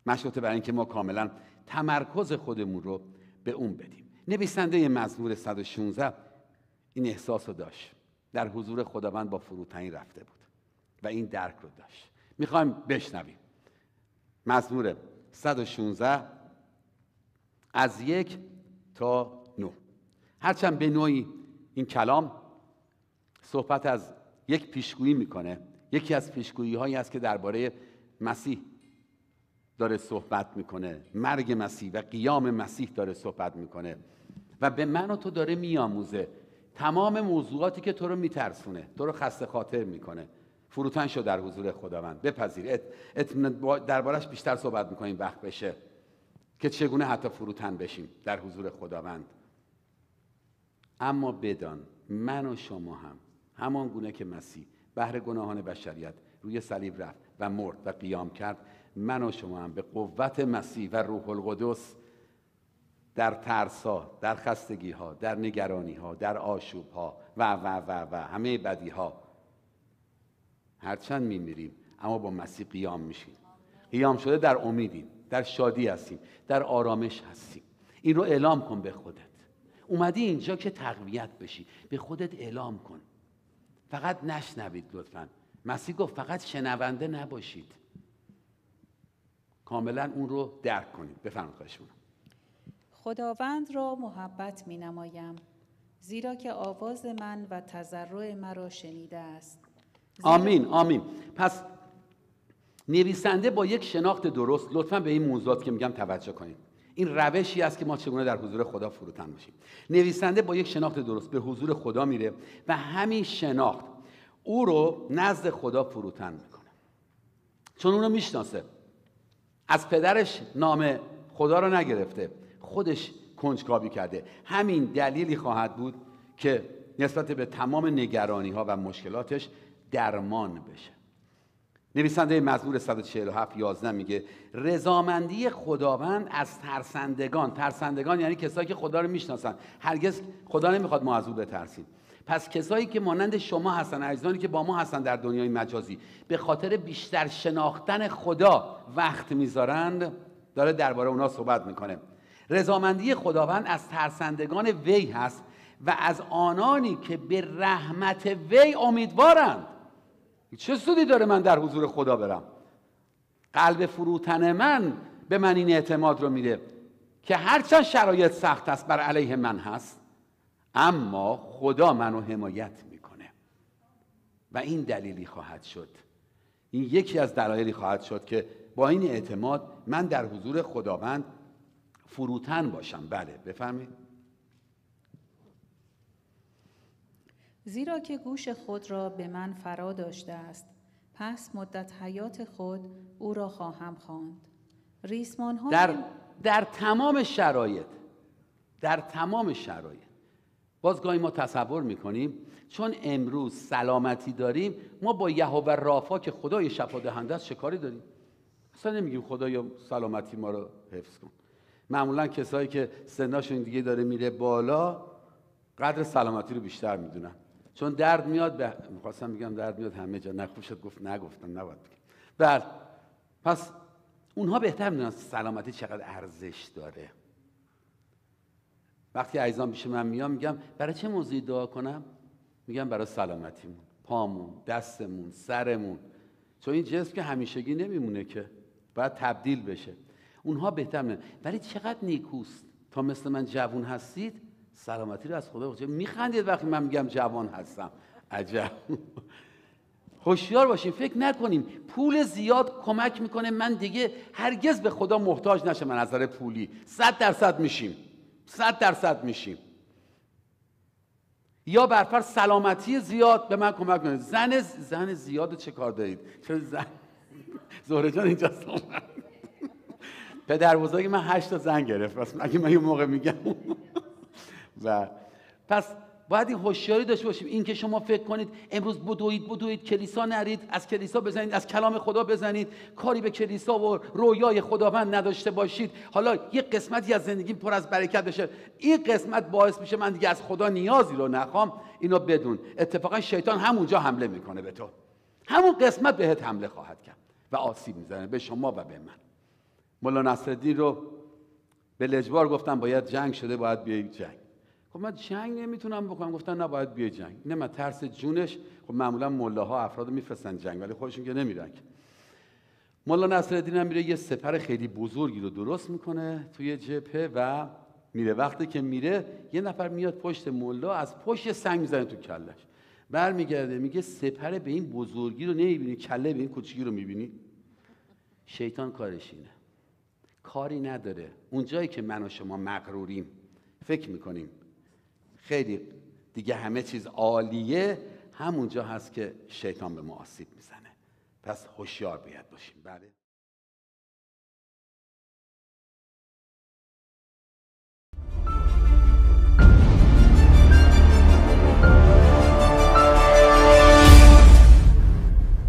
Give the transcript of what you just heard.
مشروطه برای اینکه ما کاملا تمرکز خودمون رو به اون بدیم. نویسنده مزمور 116 این احساس رو داشت، در حضور خداوند با فروتنی رفته بود و این درک رو داشت. میخوایم بشنویم مزمور 116 از 1 تا 9. هرچند به نوعی این کلام صحبت از یک پیشگویی میکنه، یکی از پیشگویی هایی است که درباره مسیح داره صحبت میکنه، مرگ مسیح و قیام مسیح داره صحبت میکنه و به من و تو داره میآموزه تمام موضوعاتی که تو رو میترسونه، تو رو خسته خاطر میکنه. فروتن شو در حضور خداوند، بپذیر. دربارش بیشتر صحبت میکنیم وقت بشه که چگونه حتی فروتن بشیم در حضور خداوند. اما بدان من و شما هم همان گونه که مسیح بهر گناهان بشریت روی صلیب رفت و مرد و قیام کرد، من و شما هم به قوت مسیح و روح القدس در ترس‌ها، در خستگی‌ها، در نگرانی‌ها، در آشوب‌ها و همه بدی‌ها هرچند می‌میریم اما با مسیح قیام میشیم. قیام شده در امیدیم، در شادی هستیم، در آرامش هستیم. این رو اعلام کن به خودت. اومدی اینجا که تقویت بشی، به خودت اعلام کن. فقط نشنوید لطفاً. مسیح گفت فقط شنونده نباشید، کاملا اون رو درک کنید. بفرمایید. خواهش می‌کنم. خداوند را محبت می نمایم، زیرا که آواز من و تضرع مرا شنیده است. آمین آمین. پس نویسنده با یک شناخت درست، لطفاً به این موضوعات که میگم توجه کنید. این روشی است که ما چگونه در حضور خدا فروتن باشیم. نویسنده با یک شناخت درست به حضور خدا میره و همین شناخت او رو نزد خدا فروتن میکنه، چون اون رو میشناسه. از پدرش نام خدا رو نگرفته، خودش کنجکاوی کرده. همین دلیلی خواهد بود که نسبت به تمام نگرانی ها و مشکلاتش درمان بشه. نویسنده مزمور 147:11 میگه رضامندی خداوند از ترسندگان. ترسندگان یعنی کسایی که خدا رو میشناسن. هرگز خدا نمیخواد ما از او بترسیم. پس کسایی که مانند شما هستن، عزیزانی که با ما هستن در دنیای مجازی، به خاطر بیشتر شناختن خدا وقت میذارند، داره درباره اونا صحبت میکنه. رضامندی خداوند از ترسندگان وی هست و از آنانی که به رحمت وی امیدوارند. چه سودی داره من در حضور خدا برم؟ قلب فروتن من به من این اعتماد رو میده که هرچند شرایط سخت است بر علیه من هست، اما خدا منو حمایت میکنه. و این دلیلی خواهد شد، این یکی از دلایلی خواهد شد که با این اعتماد من در حضور خداوند فروتن باشم. بله بفرمایید. زیرا که گوش خود را به من فرا داشته است، پس مدت حیات خود او را خواهم خواند. ریسمان‌های در تمام شرایط، در تمام شرایط. باز گاهی ما تصور میکنیم چون امروز سلامتی داریم، ما با یهوه رافا که خدای شفا دهنده است چه کاری داریم؟ اصلا نمیگیم خدایا سلامتی ما رو حفظ کن. معمولا کسایی که سنشون دیگه داره میره بالا قدر سلامتی رو بیشتر میدونن، چون درد میاد. میخواستم بگم درد میاد همه جا، نه خوب شد گفت نگفتم، نباید بگم. بله، پس اونها بهتر میدونن سلامتی چقدر ارزش داره. وقتی عزیزان پیش من میان میگم برای چه موضوعی دعا کنم؟ میگم برای سلامتیمون، پامون، دستمون، سرمون، چون این جسم که همیشگی نمیمونه که، باید تبدیل بشه. اونها بهتر میدونن. ولی چقدر نیکوست تا مثل من جوان هستید، سلامتی رو از خدا بخواید. میخندید وقتی من میگم جوان هستم. عجب. هوشیار باشیم، فکر نکنیم پول زیاد کمک میکنه من دیگه هرگز به خدا محتاج نشم. من از نظر پولی 100% میشیم، 100% میشیم. یا برفر سلامتی زیاد به من کمک کنه. زن زیاد چه کار دارید؟ چرا زن؟ زهره جان اینجاست. پدر بزرگ من 8 تا زن گرفت، پس اگه من یه موقع میگم و پس باید این هوشیاری داشته باشیم. این که شما فکر کنید امروز بدوید کلیسا نرید، از کلیسا بزنید، از کلام خدا بزنید، کاری به کلیسا و رویای خداوند نداشته باشید، حالا یه قسمتی از زندگیم پر از برکت بشه، این قسمت باعث میشه من دیگه از خدا نیازی رو نخوام. اینو بدون اتفاقا شیطان همونجا حمله میکنه به تو، همون قسمت بهت حمله خواهد کرد و آسیب میزنه به شما و به من. مولا نصرالدین رو به لجبار گفتن باید جنگ شده، باید بیای جنگ. خب من جنگ نمیتونم بکنم. گفتن نه باید بیای جنگ. نه من ترس جونش. خب معمولا ملاها افراد میفرستن جنگ ولی خودشون که نمیرن. مولا نصرالدین هم میره یه سپر خیلی بزرگی رو درست میکنه توی جبهه و میره. وقتی که میره یه نفر میاد پشت مولا، از پشت سنگ میزنه تو کلش. برمیگرده میگه سپر به این بزرگی رو نمیبینی، کله به این کوچیکی رو میبینی؟ شیطان کارش اینه، کاری نداره. اونجایی که من و شما مغروریم، فکر میکنیم خیلی دیگه همه چیز عالیه، همونجا هست که شیطان به ما آسیب میزنه. پس هوشیار باید باشیم. بله.